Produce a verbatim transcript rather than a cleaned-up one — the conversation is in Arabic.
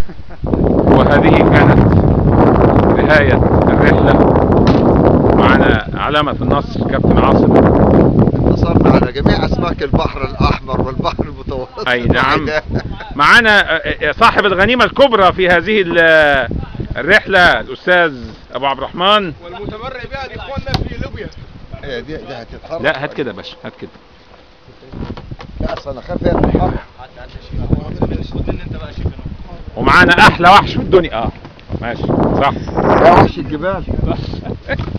وهذه كانت نهاية الرحلة. معنا علامة النصر كابتن عاصم. انتصرنا على جميع اسماك البحر الاحمر والبحر المتوسط. اي نعم. معنا صاحب الغنيمة الكبرى في هذه الرحلة الاستاذ ابو عبد الرحمن، والمتبرع بها دي اخواننا في ليبيا. هي دي دي هتتحرك. لا هات كده يا باشا، هات كده. لا اصل انا خايف هي تتحرك. ومعانا احلى وحش في الدنيا. اه ماشي صح يا وحش الجبال.